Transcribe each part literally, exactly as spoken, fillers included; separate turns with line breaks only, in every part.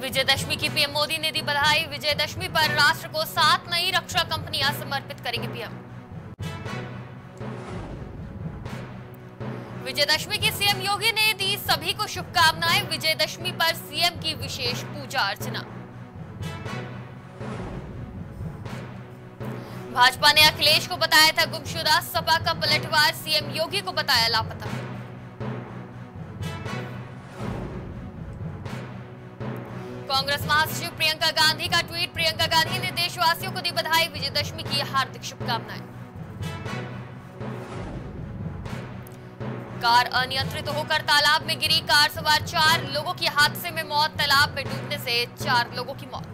विजयदशमी की पीएम मोदी ने दी बधाई। विजयदशमी पर राष्ट्र को सात नई रक्षा कंपनियां समर्पित करेंगे पीएम। विजयदशमी की सीएम योगी ने दी सभी को शुभकामनाएं। विजयदशमी पर सीएम की विशेष पूजा अर्चना। भाजपा ने अखिलेश को बताया था गुमशुदा, सपा का पलटवार, सीएम योगी को बताया लापता। कांग्रेस महासचिव प्रियंका गांधी का ट्वीट। प्रियंका गांधी ने देशवासियों को दी बधाई। विजयदशमी की हार्दिक शुभकामनाएं। कार अनियंत्रित होकर तालाब में गिरी, कार सवार चार लोगों की हादसे में मौत। तालाब में डूबने से चार लोगों की मौत।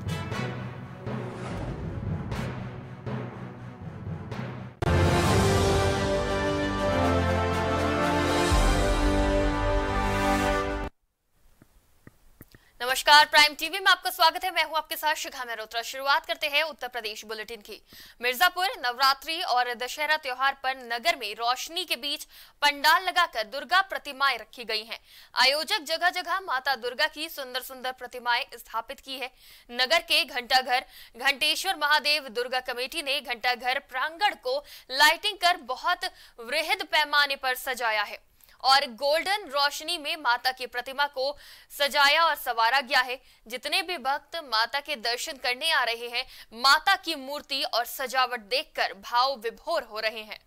नमस्कार, प्राइम टीवी में आपका स्वागत है। मैं हूं आपके साथ शिखा मेहरोत्रा। शुरुआत करते हैं उत्तर प्रदेश बुलेटिन की। मिर्जापुर नवरात्रि और दशहरा त्योहार पर नगर में रोशनी के बीच पंडाल लगाकर दुर्गा प्रतिमाएं रखी गई हैं। आयोजक जगह जगह माता दुर्गा की सुंदर सुंदर प्रतिमाएं स्थापित की है। नगर के घंटाघर घंटेश्वर महादेव दुर्गा कमेटी ने घंटाघर प्रांगण को लाइटिंग कर बहुत वृहद पैमाने पर सजाया है और गोल्डन रोशनी में माता की प्रतिमा को सजाया और संवारा गया है। जितने भी भक्त माता के दर्शन करने आ रहे हैं, माता की मूर्ति और सजावट देखकर भाव विभोर हो रहे हैं।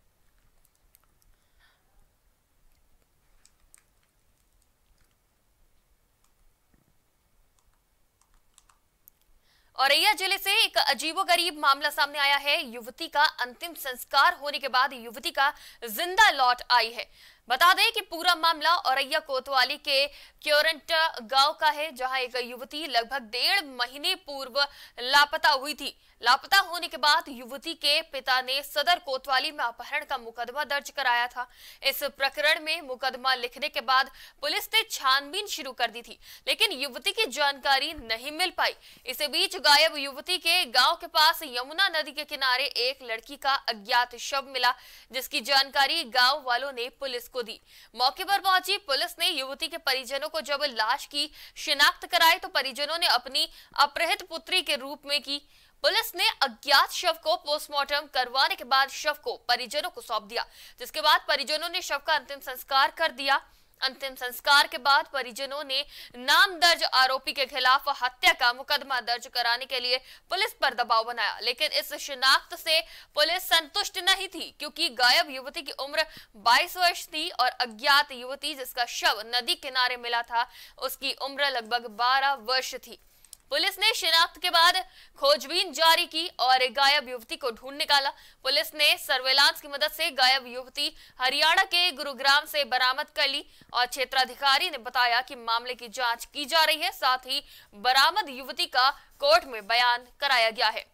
औरैया जिले से एक अजीबोगरीब मामला सामने आया है। युवती का अंतिम संस्कार होने के बाद युवती का जिंदा लौट आई है। बता दें कि पूरा मामला औरैया कोतवाली के क्योरंटा गांव का है, जहां एक युवती लगभग डेढ़ महीने पूर्व लापता हुई थी। लापता होने के बाद युवती के पिता ने सदर कोतवाली में अपहरण का मुकदमा दर्ज कराया था। इस प्रकरण में मुकदमा लिखने के बाद पुलिस ने छानबीन शुरू कर दी थी, लेकिन युवती की जानकारी नहीं मिल पाई। इसी बीच गायब युवती के गांव के पास यमुना नदी के किनारे एक लड़की का अज्ञात शव मिला, जिसकी जानकारी गांव वालों ने पुलिस को दी। मौके पर पहुंची पुलिस ने युवती के परिजनों को जब लाश की शिनाख्त कराई तो परिजनों ने अपनी अपहृत पुत्री के रूप में की। पुलिस ने अज्ञात शव को पोस्टमार्टम करवाने के बाद शव को परिजनों को सौंप दिया, जिसके बाद परिजनों ने शव का अंतिम संस्कार कर दिया। अंतिम संस्कार के बाद परिजनों ने नाम दर्ज आरोपी के खिलाफ हत्या का मुकदमा दर्ज कराने के लिए पुलिस पर दबाव बनाया, लेकिन इस शिनाख्त से पुलिस संतुष्ट नहीं थी, क्योंकि गायब युवती की उम्र बाईस वर्ष थी और अज्ञात युवती जिसका शव नदी किनारे मिला था उसकी उम्र लगभग बारह वर्ष थी। पुलिस ने शिनाख्त के बाद खोजबीन जारी की और गायब युवती को ढूंढ निकाला। पुलिस ने सर्वेलांस की मदद से गायब युवती हरियाणा के गुरुग्राम से बरामद कर ली और क्षेत्राधिकारी ने बताया कि मामले की जांच की जा रही है। साथ ही बरामद युवती का कोर्ट में बयान कराया गया है।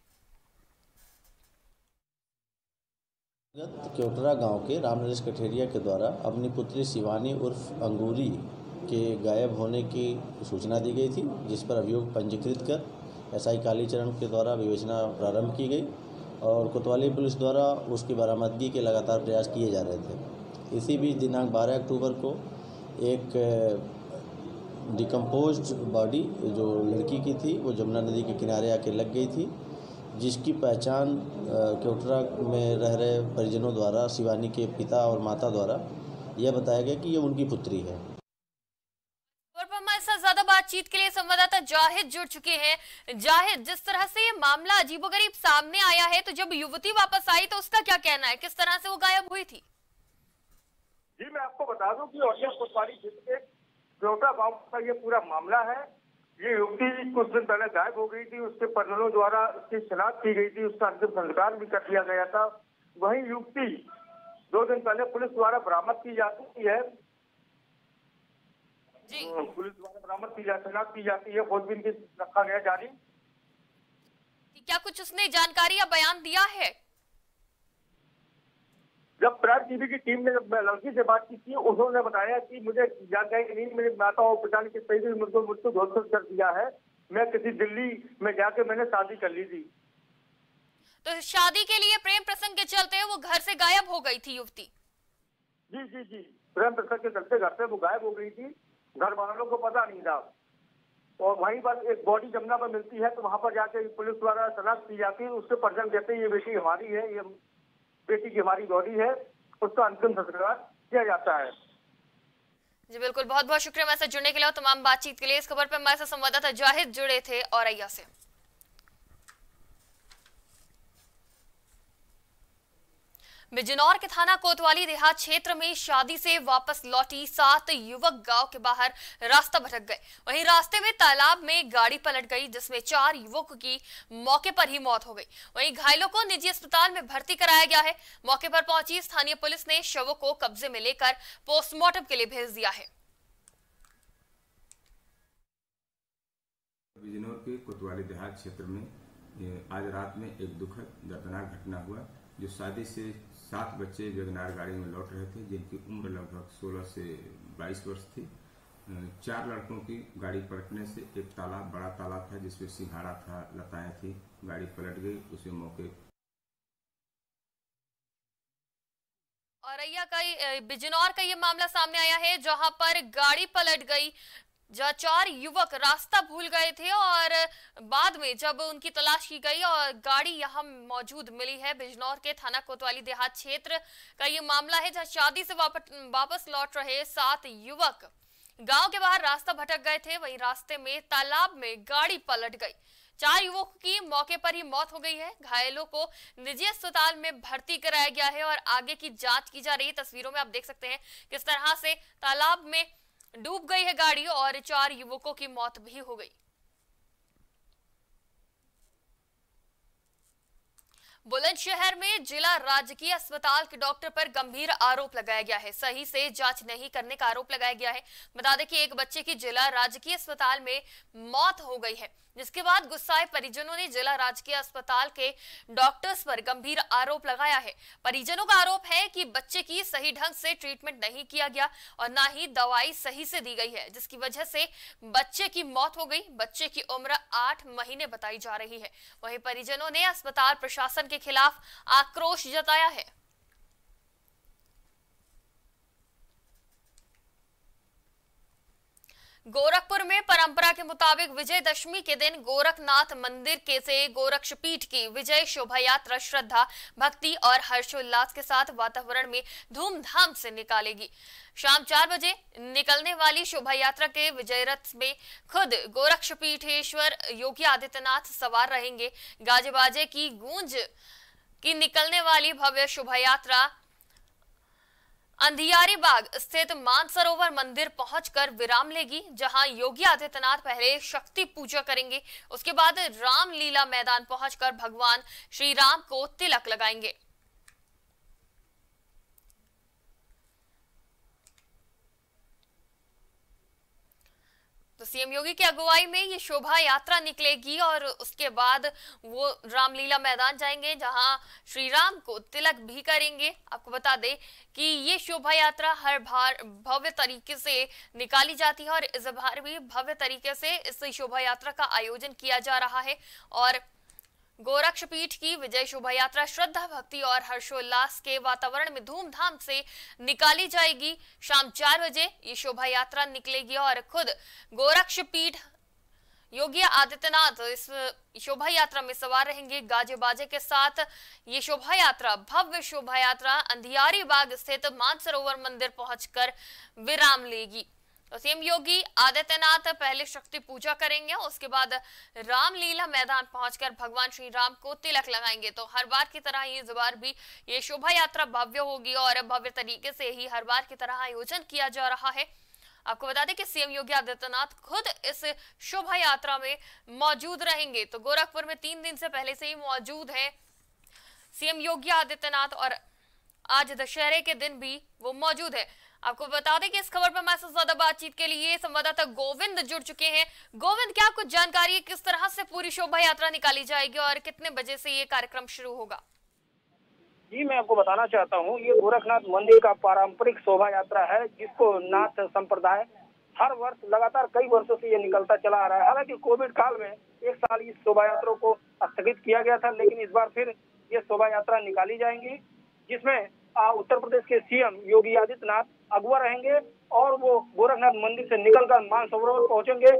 क्योटरा गांव के रामनरेश कठेरिया के द्वारा अपनी पुत्री शिवानी उर्फ अंगूरी के गायब होने की सूचना दी गई थी, जिस पर अभियोग पंजीकृत कर एसआई कालीचरण के द्वारा विवेचना प्रारंभ की गई और कोतवाली पुलिस द्वारा उसकी बरामदगी के लगातार प्रयास किए जा रहे थे। इसी बीच दिनांक बारह अक्टूबर को एक डिकम्पोज्ड बॉडी जो लड़की की थी वो जमुना नदी के किनारे आके लग गई थी, जिसकी पहचान क्योटरा में रह रहे परिजनों द्वारा शिवानी के पिता और माता द्वारा यह बताया गया कि ये उनकी पुत्री है।
ज्यादा बातचीत के लिए संवाददाता जाहिद जुड़ चुके हैं। जाहिद, जिस तरह से ये मामला अजीबोगरीब सामने आया है, तो जब युवती वापस आई तो उसका क्या कहना है, किस तरह से वो गायब हुई थी?
जी, मैं आपको बता दूं कि औरैया कोतवाली क्षेत्र के क्योटरा गांव का ये पूरा मामला है। ये युवती कुछ दिन पहले गायब हो गई थी, उसके परिजनों द्वारा उसकी शिनाख्त की गई थी, उसका अंतिम संस्कार भी कर दिया गया था। वही युवती दो दिन पहले पुलिस द्वारा बरामद की जाती है पुलिस द्वारा बरामद की जाती शिनाख्त की जाती है, खोजबीन की रखा गया जारी।
क्या कुछ उसने जानकारी या बयान दिया है?
जब प्राइम टीवी की टीम ने जब लड़की से बात की थी, उन्होंने बताया कि मुझे जानकारी नहीं, मेरी माता और पिता ने किस तरीके से मुझको मृत्यु घोषित कर दिया है। मैं किसी दिल्ली में जाके मैंने शादी कर ली थी।
तो शादी के लिए प्रेम प्रसंग के चलते वो घर से गायब हो गई थी युवती?
जी जी जी प्रेम प्रसंग के चलते घर से वो गायब हो गई थी, घर वालों को पता नहीं था। और वहीं पर एक बॉडी जमुना पर मिलती है, तो वहां पर जाके पुलिस द्वारा शनाख्त की जाती है। उसके परिजन कहते हैं ये बेटी हमारी है, ये बेटी की हमारी बॉडी है, उसका अंतिम संस्कार किया जाता है।
जी बिल्कुल, बहुत बहुत शुक्रिया हमारे साथ जुड़ने के लिए और तमाम बातचीत के लिए। इस खबर पर हमारे साथ संवाददाता जाहिद जुड़े थे औरैया से। बिजनौर के थाना कोतवाली देहात क्षेत्र में शादी से वापस लौटी सात युवक गांव के बाहर रास्ता भटक गए। वहीं रास्ते में तालाब में गाड़ी पलट गई, जिसमें चार युवकों की मौके पर ही मौत हो गई। वहीं घायलों को निजी अस्पताल में भर्ती कराया गया है। मौके पर पहुंची स्थानीय पुलिस ने शवों को कब्जे में लेकर पोस्टमार्टम के लिए भेज दिया है।
बिजनौर के कोतवाली देहात क्षेत्र में आज रात में एक दुखद दर्दनाक घटना हुआ, जो शादी से सात बच्चे वेगनार गाड़ी में लौट रहे थे, जिनकी उम्र लगभग सोलह से बाईस वर्ष थी। चार लड़कों की गाड़ी पलटने से एक तालाब, बड़ा तालाब था जिसमें सिंघाड़ा था, लताएं थी, गाड़ी पलट गई। उसे मौके
औरैया का बिजनौर का ये मामला सामने आया है, जहां पर गाड़ी पलट गई, जहाँ चार युवक रास्ता भूल गए थे और बाद में जब उनकी तलाश की गई और गाड़ी यहाँ मौजूद मिली है। बिजनौर के थाना कोतवाली देहात क्षेत्र का ये मामला है, जहाँ शादी से वापस लौट रहे सात युवक गांव के बाहर रास्ता भटक गए थे। वहीं रास्ते में तालाब में गाड़ी पलट गई। चार युवकों की मौके पर ही मौत हो गई है। घायलों को निजी अस्पताल में भर्ती कराया गया है और आगे की जांच की जा रही है। तस्वीरों में आप देख सकते हैं किस तरह से तालाब में डूब गई है गाड़ी और चार युवकों की मौत भी हो गई। बुलंदशहर में जिला राजकीय अस्पताल के डॉक्टर पर गंभीर आरोप लगाया गया है। सही से जांच नहीं करने का आरोप लगाया गया है। बता दें कि एक बच्चे की जिला राजकीय अस्पताल में मौत हो गई है, जिसके बाद गुस्साए परिजनों ने जिला राजकीय अस्पताल के डॉक्टर्स पर गंभीर आरोप लगाया है। परिजनों का आरोप है कि बच्चे की सही ढंग से ट्रीटमेंट नहीं किया गया और ना ही दवाई सही से दी गई है, जिसकी वजह से बच्चे की मौत हो गई। बच्चे की उम्र आठ महीने बताई जा रही है। वहीं परिजनों ने अस्पताल प्रशासन के खिलाफ आक्रोश जताया है। गोरखपुर में परंपरा के मुताबिक विजयदशमी के दिन गोरखनाथ मंदिर के से गोरक्षपीठ की विजय शोभा यात्रा श्रद्धा, भक्ति और हर्षोल्लास के साथ वातावरण में धूमधाम से निकालेगी। शाम चार बजे निकलने वाली शोभा यात्रा के विजय रथ में खुद गोरक्षपीठेश्वर योगी आदित्यनाथ सवार रहेंगे। गाजे बाजे की गूंज की निकलने वाली भव्य शोभा यात्रा अंधियारी बाग स्थित मानसरोवर मंदिर पहुंचकर विराम लेगी, जहां योगी आदित्यनाथ पहले शक्ति पूजा करेंगे। उसके बाद रामलीला मैदान पहुंचकर भगवान श्री राम को तिलक लगाएंगे। तो सीएम योगी की अगुवाई में ये शोभा यात्रा निकलेगी और उसके बाद वो रामलीला मैदान जाएंगे, जहां श्री राम को तिलक भी करेंगे। आपको बता दें कि ये शोभा यात्रा हर बार भव्य तरीके से निकाली जाती है और इस बार भी भव्य तरीके से इस शोभा यात्रा का आयोजन किया जा रहा है और गोरक्षपीठ की विजय शोभा यात्रा श्रद्धा, भक्ति और हर्षोल्लास के वातावरण में धूमधाम से निकाली जाएगी। शाम चार बजे ये शोभा यात्रा निकलेगी और खुद गोरक्षपीठ योगी आदित्यनाथ इस शोभा यात्रा में सवार रहेंगे। गाजे बाजे के साथ ये शोभा यात्रा, भव्य शोभा यात्रा अंधियारी बाग स्थित मानसरोवर मंदिर पहुंचकर विराम लेगी। तो सीएम योगी आदित्यनाथ पहले शक्ति पूजा करेंगे, उसके बाद रामलीला मैदान पहुंचकर भगवान श्री राम को तिलक लगाएंगे। तो हर बार की तरह इस बार भी ये शोभा यात्रा भव्य होगी और भव्य तरीके से ही हर बार की तरह आयोजन किया जा रहा है। आपको बता दें कि सीएम योगी आदित्यनाथ खुद इस शोभा यात्रा में मौजूद रहेंगे। तो गोरखपुर में तीन दिन से पहले से ही मौजूद है सीएम योगी आदित्यनाथ और आज दशहरे के दिन भी वो मौजूद है। आपको बता दें कि इस खबर पर हमारे साथ ज्यादा बातचीत के लिए संवाददाता गोविंद जुड़ चुके हैं। गोविंद, क्या कुछ जानकारी है, किस तरह से पूरी शोभा यात्रा निकाली जाएगी और कितने बजे से ये कार्यक्रम शुरू होगा?
जी, मैं आपको बताना चाहता हूँ, ये गोरखनाथ मंदिर का पारंपरिक शोभा यात्रा है, जिसको नाथ संप्रदाय हर वर्ष लगातार कई वर्षों से ये निकलता चला आ रहा है। हालांकि कोविड काल में एक साल इस शोभा यात्रा को स्थगित किया गया था, लेकिन इस बार फिर ये शोभा यात्रा निकाली जाएंगी, जिसमें उत्तर प्रदेश के सीएम योगी आदित्यनाथ अगुवा रहेंगे और वो गोरखनाथ मंदिर से निकलकर मानसरोवर पहुंचेंगे।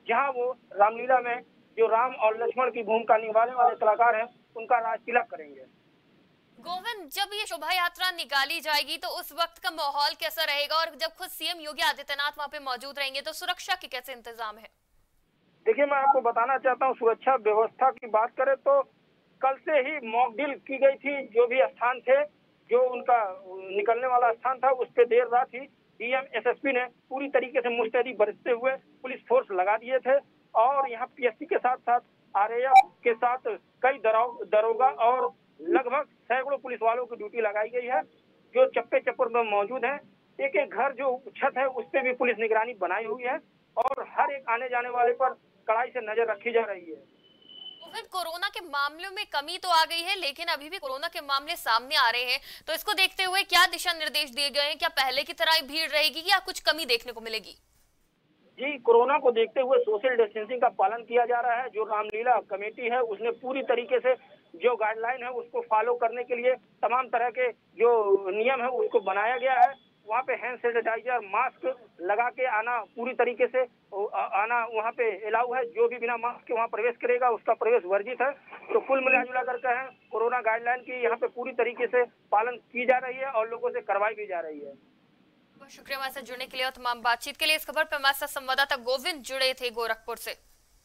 जहां वो रामलीला में जो राम और लक्ष्मण की भूमिका निभाने वाले कलाकार हैं उनका राज तिलक करेंगे।
गोविंद, जब ये शोभा यात्रा निकाली जाएगी तो उस वक्त का माहौल कैसा रहेगा, और जब खुद सीएम योगी आदित्यनाथ वहां पे मौजूद रहेंगे तो सुरक्षा के कैसे इंतजाम है?
देखिए, मैं आपको बताना चाहता हूँ, सुरक्षा व्यवस्था की बात करें तो कल से ही मॉक ड्रिल की गई थी। जो भी स्थान थे, जो उनका निकलने वाला स्थान था, उस पर देर रात ही डीएम एसएसपी ने पूरी तरीके से मुस्तैदी बरतते हुए पुलिस फोर्स लगा दिए थे। और यहाँ पीएससी के साथ साथ आरएएफ के साथ कई दरोगा और लगभग सैकड़ों पुलिस वालों की ड्यूटी लगाई गई है, जो चप्पे चप्पर में मौजूद है। एक एक घर जो छत है उस पर भी पुलिस निगरानी बनाई हुई है और हर एक आने जाने वाले पर कड़ाई से नजर रखी जा रही है।
कोरोना के मामलों में कमी तो आ गई है, लेकिन अभी भी कोरोना के मामले सामने आ रहे हैं, तो इसको देखते हुए क्या दिशा निर्देश दिए गए हैं? क्या पहले की तरह भीड़ रहेगी या कुछ कमी देखने को मिलेगी?
जी, कोरोना को देखते हुए सोशल डिस्टेंसिंग का पालन किया जा रहा है। जो रामलीला कमेटी है उसने पूरी तरीके से जो गाइडलाइन है उसको फॉलो करने के लिए तमाम तरह के जो नियम है उसको बनाया गया है। वहाँ पे हैंड सैनिटाइजर, मास्क लगा के आना पूरी तरीके से आना वहाँ पे अलाउ है। जो भी बिना मास्क के वहाँ प्रवेश करेगा उसका प्रवेश वर्जित है। तो कुल मिलाजुला कर कहें, कोरोना गाइडलाइन की यहाँ पे पूरी तरीके से पालन की जा रही है और लोगों से करवाई भी जा रही है।
बहुत शुक्रिया हमारे साथ जुड़ने के लिए और तमाम बातचीत के लिए। इस खबर पर हमारे साथ संवाददाता गोविंद जुड़े थे गोरखपुर से।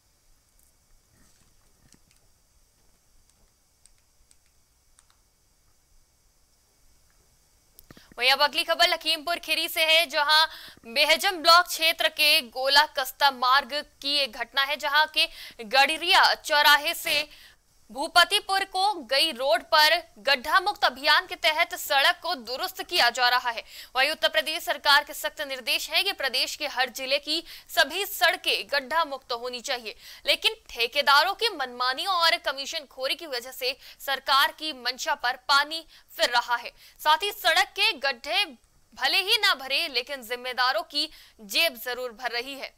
वहीं अब अगली खबर लखीमपुर खीरी से है, जहां बेहजम ब्लॉक क्षेत्र के गोला कस्ता मार्ग की एक घटना है, जहां के गड़िया चौराहे से भूपतिपुर को गई रोड पर गड्ढा मुक्त अभियान के तहत सड़क को दुरुस्त किया जा रहा है। वहीं उत्तर प्रदेश सरकार के सख्त निर्देश है कि प्रदेश के हर जिले की सभी सड़कें गड्ढा मुक्त होनी चाहिए, लेकिन ठेकेदारों की मनमानी और कमीशन खोरी की वजह से सरकार की मंशा पर पानी फिर रहा है। साथ ही सड़क के गड्ढे भले ही ना भरे, लेकिन जिम्मेदारों की जेब जरूर भर रही है।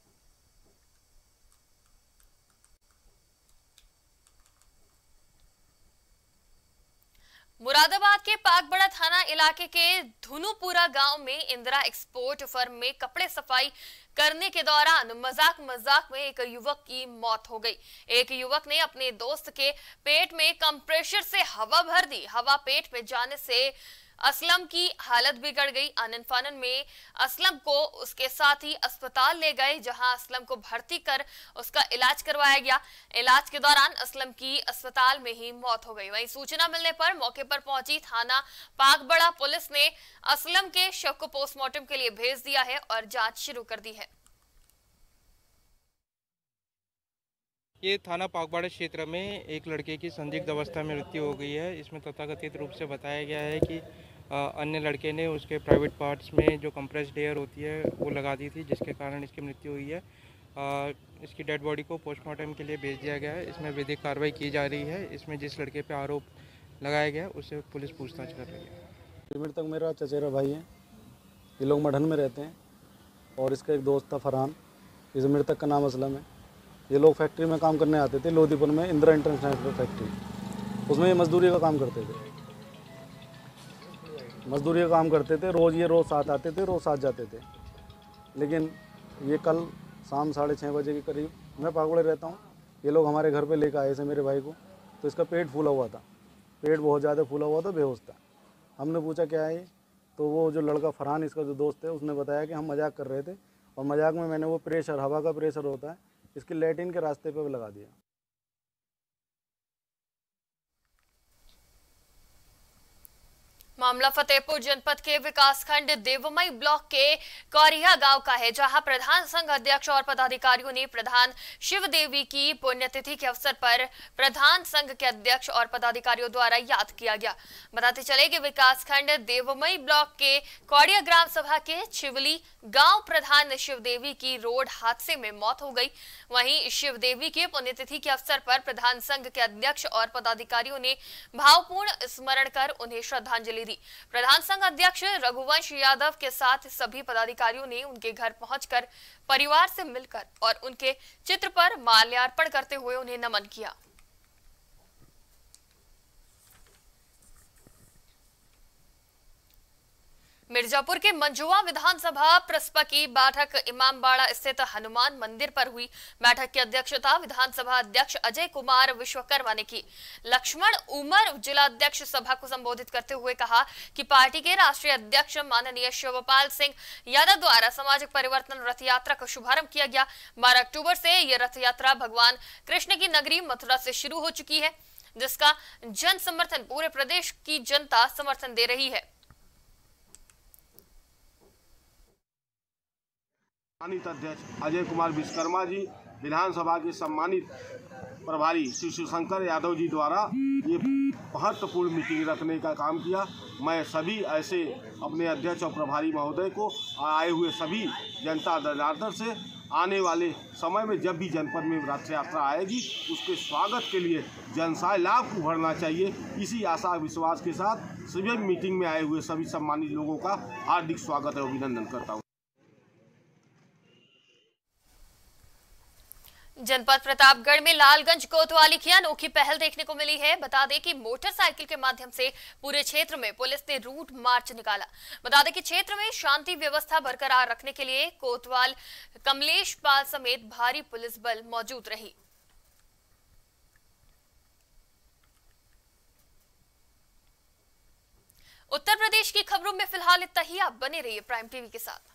मुरादाबाद के पाकबड़ा थाना इलाके के धुनुपुरा गांव में इंदिरा एक्सपोर्ट फर्म में कपड़े सफाई करने के दौरान मजाक मजाक में एक युवक की मौत हो गई। एक युवक ने अपने दोस्त के पेट में कंप्रेसर से हवा भर दी। हवा पेट में जाने से असलम की हालत बिगड़ गई। आनन फानन में असलम को उसके साथ ही अस्पताल ले गए, जहां असलम को भर्ती कर उसका इलाज करवाया गया। इलाज के दौरान असलम की अस्पताल में ही मौत हो गई। वहीं सूचना मिलने पर मौके पर पहुंची थाना पाकबड़ा पुलिस ने असलम के शव को पोस्टमार्टम के लिए भेज दिया है और जांच शुरू कर दी है।
ये थाना पाकबाड़ा क्षेत्र में एक लड़के की संदिग्ध अवस्था में मृत्यु हो गई है। इसमें तथाकथित रूप से बताया गया है कि अन्य लड़के ने उसके प्राइवेट पार्ट्स में जो कंप्रेस्ड एयर होती है वो लगा दी थी, जिसके कारण इसकी मृत्यु हुई है। आ, इसकी डेड बॉडी को पोस्टमार्टम के लिए भेज दिया गया है। इसमें विधिक कार्रवाई की जा रही है। इसमें जिस लड़के पर आरोप लगाया गया उससे पुलिस पूछताछ कर रही है।
मृतक मेरा चचेरा भाई है। ये लोग मढ़न में रहते हैं और इसका एक दोस्त था फरहान। इस मृतक का नाम असलम है। ये लोग फैक्ट्री में काम करने आते थे, लोधीपुर में इंदिरा इंटरनेशनल फैक्ट्री। उसमें ये मजदूरी का काम करते थे मजदूरी का काम करते थे रोज़ ये रोज़ साथ आते थे, रोज़ साथ जाते थे। लेकिन ये कल शाम साढ़े छः बजे के करीब, मैं पाकबड़े रहता हूँ, ये लोग हमारे घर पे लेकर आए थे मेरे भाई को। तो इसका पेट फूला हुआ था, पेट बहुत ज़्यादा फूला हुआ था, बेहोश था। हमने पूछा क्या है, तो वो जो लड़का फरहान इसका जो दोस्त है उसने बताया कि हम मजाक कर रहे थे और मजाक में मैंने वो प्रेशर, हवा का प्रेशर होता है, इसके लैट्रिन के रास्ते पे लगा दिया।
मामला फतेहपुर जनपद के विकासखंड देवमई ब्लॉक के कौरिया गांव का है, जहां प्रधान संघ अध्यक्ष और पदाधिकारियों ने प्रधान शिव देवी की पुण्यतिथि के अवसर पर प्रधान संघ के अध्यक्ष और पदाधिकारियों द्वारा याद किया गया। बताते चले कि विकासखंड देवमई ब्लॉक के कौड़िया ग्राम सभा के छिवली गांव प्रधान शिव देवी की रोड हादसे में मौत हो गई। वहीं शिव देवी की पुण्यतिथि के अवसर पर प्रधान संघ के अध्यक्ष और पदाधिकारियों ने भावपूर्ण स्मरण कर उन्हें श्रद्धांजलि दी। प्रधान संघ अध्यक्ष रघुवंश यादव के साथ सभी पदाधिकारियों ने उनके घर पहुंचकर परिवार से मिलकर और उनके चित्र पर माल्यार्पण करते हुए उन्हें नमन किया। मिर्जापुर के मंझुआ विधानसभा प्रसपा की बैठक इमामबाड़ा स्थित हनुमान मंदिर पर हुई। बैठक की अध्यक्षता विधानसभा अध्यक्ष अजय कुमार विश्वकर्मा ने की। लक्ष्मण उमर जिलाध्यक्ष सभा को संबोधित करते हुए कहा कि पार्टी के राष्ट्रीय अध्यक्ष माननीय शिवपाल सिंह यादव द्वारा सामाजिक परिवर्तन रथ यात्रा का शुभारंभ किया गया। बारह अक्टूबर से ये रथ यात्रा भगवान कृष्ण की नगरी मथुरा से शुरू हो चुकी है, जिसका जन समर्थन पूरे प्रदेश की जनता समर्थन दे रही है।
सम्मानित अध्यक्ष अजय कुमार विश्वकर्मा जी, विधानसभा के सम्मानित प्रभारी श्री शिवशंकर यादव जी द्वारा ये महत्वपूर्ण मीटिंग रखने का काम किया। मैं सभी ऐसे अपने अध्यक्ष और प्रभारी महोदय को आए हुए सभी जनता दलादर से आने वाले समय में जब भी जनपद में रथ यात्रा आएगी उसके स्वागत के लिए जनसैलाब उभरना चाहिए। इसी आशा विश्वास के साथ सभी मीटिंग में आए हुए सभी सम्मानित लोगों का हार्दिक स्वागत और अभिनंदन करता हूँ।
जनपद प्रतापगढ़ में लालगंज कोतवाली की अनोखी पहल देखने को मिली है। बता दें कि मोटरसाइकिल के माध्यम से पूरे क्षेत्र में पुलिस ने रूट मार्च निकाला। बता दें कि क्षेत्र में शांति व्यवस्था बरकरार रखने के लिए कोतवाल कमलेश पाल समेत भारी पुलिस बल मौजूद रही। उत्तर प्रदेश की खबरों में फिलहाल इतना ही। आप बने रहिए प्राइम टीवी के साथ।